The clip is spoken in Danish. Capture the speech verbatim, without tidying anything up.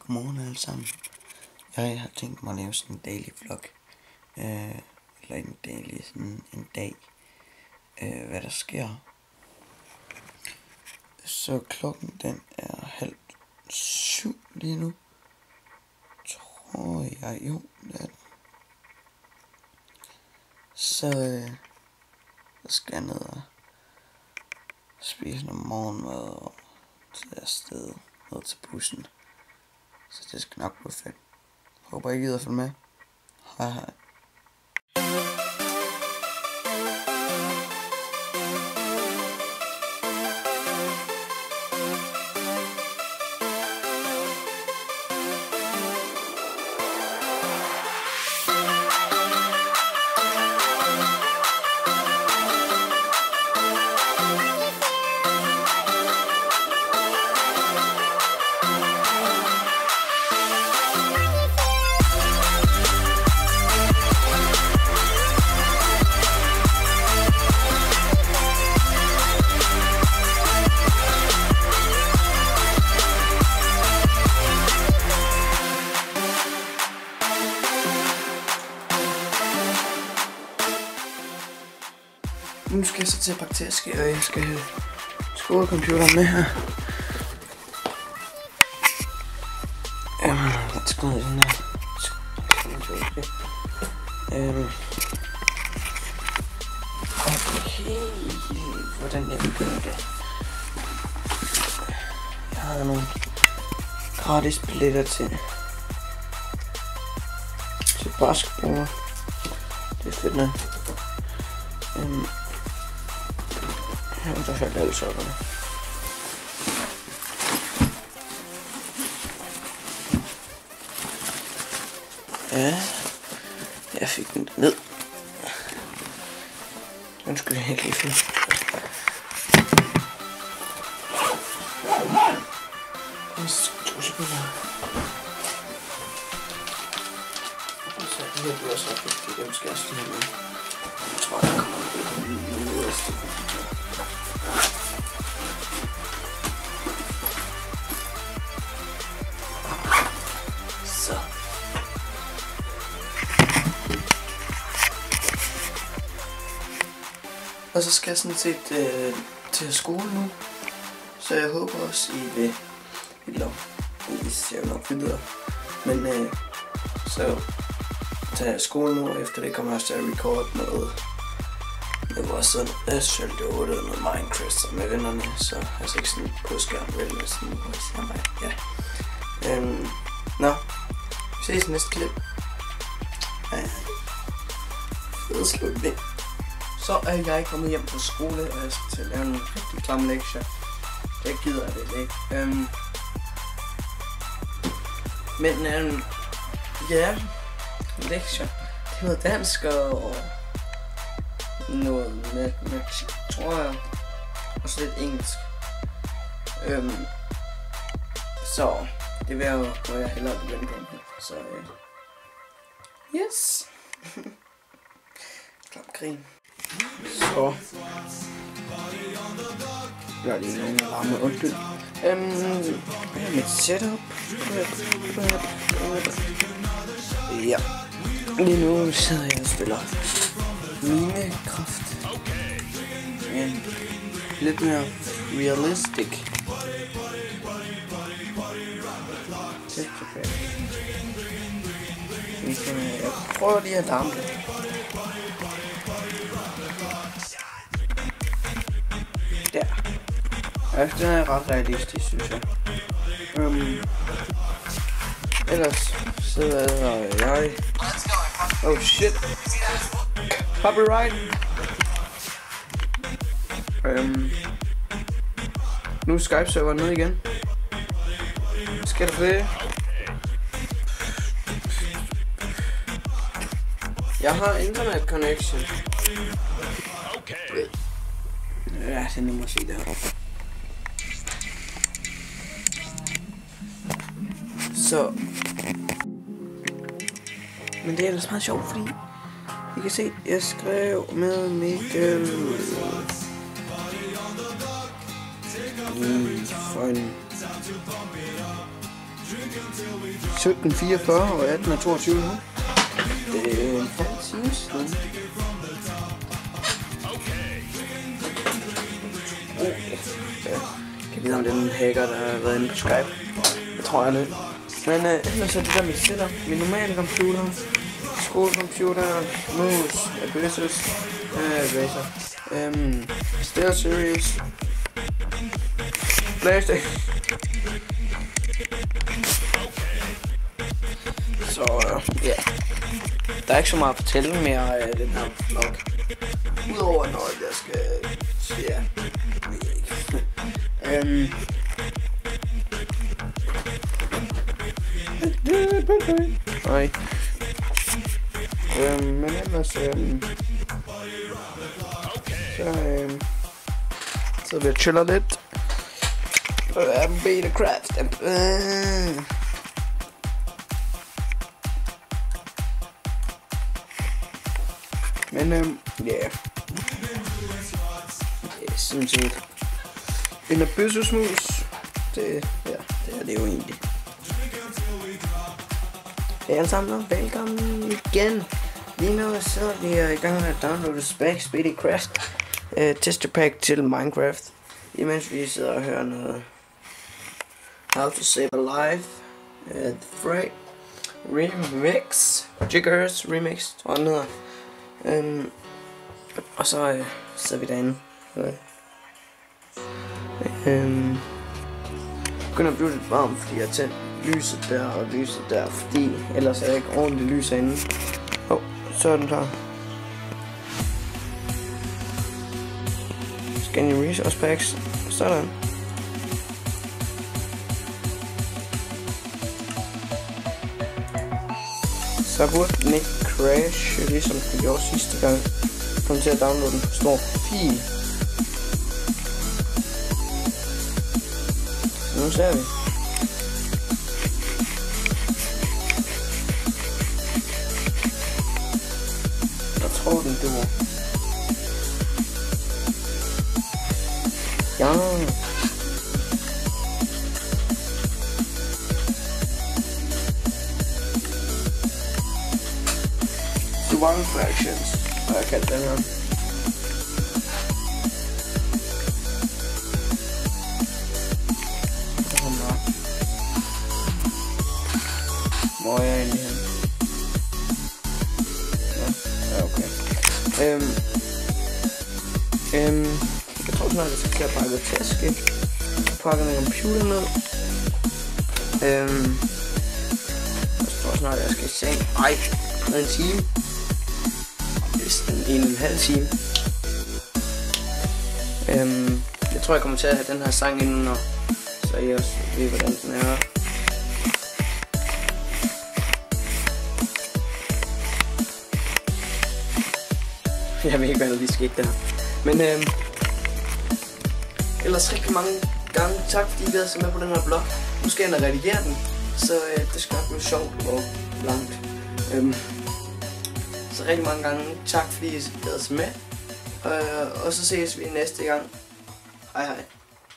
Godmorgen alle sammen. Jeg har tænkt mig at lave sådan en daily vlog. Øh, eller en daily, sådan en dag. Øh, hvad der sker. Så klokken den er halv syv lige nu. Tror jeg jo. Det er den. Så øh, jeg skal jeg ned og spise noget morgenmad og tage afsted ned til bussen. Så det skal nok blive fedt. Håber I gider følge med. Hej hej. Nu skal jeg så til at pakke taske, og jeg skal have skolecomputeren med her. Jamen, hvad skal jeg den her? Øhm. Okay, hvordan jeg begynder det? Jeg har nogle gratis billetter til til basketball. Det er fedt nok. Øhm. Ja, der faldt alle sokkerne. Ja, jeg fik den ned. Undskyld, jeg ikke lige fint. To sekunder. Så det her bliver så vigtigt, dem skal jeg slå med. Jeg tror, jeg kommer ud af stedet. Så. Og så skal jeg sådan set øh, til skole nu. Så jeg håber også, I vil. Eller, I ser jo nok videre. Men øh, så tager jeg skole nu, og efter det kommer jeg til at record noget. Det var sådan, jeg selv det otte og noget Minecraft med vennerne, så jeg ikke sådan på skærmen vel, med sådan noget, jeg mig, ja. Øhm, nå, vi ses i næste klip. Ja, fed slutning. Så er jeg kommet hjem fra skole, og jeg skal til at lave en rigtig klam lektie. Jeg gider jeg det ikke. Øhm, men øhm, ja, lektier, det er noget dansk og noget matematik, tror jeg, og så lidt engelsk. Øhm, så det vil jeg jo, hvor jeg hellere begynde på. Så øh, yes. Klap grin. Så jeg har lige nogle larme, undskyld. Øhm, mit setup. Ja. Lige nu sidder jeg og spiller Minecraft. Men lidt mere realistic. Jeg prøver lige at larme det. Der. Ja, den er ret realistisk, synes jeg. Um, ellers sidder jeg... Oh shit. Copyright. Um, nu er Skype-serveren nede igen. Hvad sker der for det? Jeg har internet connection. Ja, det er nemt at se der. Så. Men det er ellers meget sjovt, fordi I kan se, jeg skrev med Mikkel. Mm, for en sytten fireogfyrre og atten og toogtyve nu. Det er en halv time siden. Oh, ja. Kan vide om det er en hacker, der har været inde på Skype. Det tror jeg lidt. Men øh, ellers er det der mit setup. Min normale computer, skolecomputer, mus, Abusus, øh, Razer, øhm, SteelSeries, PlayStation. Så øh, ja, der er ikke så meget at fortælle mere af den her vlog. Udover når jeg skal sige, ja, ved jeg ikke. øhm, Nej. Øhm, men ellers, øhm, så, øhm, så vil jeg chiller lidt. Og jeg er beta craft. Øh. Men, øhm, ja. Yeah. Det er sådan set en Abusus-mus. Det, ja, det er det jo egentlig. Hej alle sammen og velkommen igen. Lige nu så er vi i gang med at downloade Spec Speedy Craft uh, Tester Pack til Minecraft. Imens vi sidder og hører noget How to Save a Life, uh, The Frey Remix, Jiggers Remix, tror jeg den hedder. Um, og så uh, sidder vi derinde. Okay. Um, begynder at blive lidt varmt, fordi jeg har tændt lyset der og lyset der, fordi ellers er der ikke ordentligt lys herinde. Åh, oh, så er den klar. Scan your resource packs. Sådan. Så burde den ikke crash, ligesom den gjorde sidste gang. Jeg kom til at downloade den på stor fil. Nu ser vi. Jeg tror den duer. Ja. Survival Fractions, hvad jeg kaldte den her. Hvor er jeg egentlig hen? Ja, okay. Øhm, øhm, jeg tror snart, jeg skal til at pakke et taske. Jeg pakker min computer ned. Øhm, jeg tror snart, jeg skal i seng. Ej, en time. Næsten en og en halv time. Øhm, jeg tror, jeg kommer til at have den her sang inden under, så I også ved, hvordan den er. Jeg ved ikke, hvad der lige skete der. Men øhm, ellers rigtig mange gange tak, fordi I har været med på den her blog. Nu skal jeg redigere den, så øh, det skal nok blive sjovt og langt. Øhm, så rigtig mange gange tak, fordi I har været med. Øh, og så ses vi næste gang. Hej hej.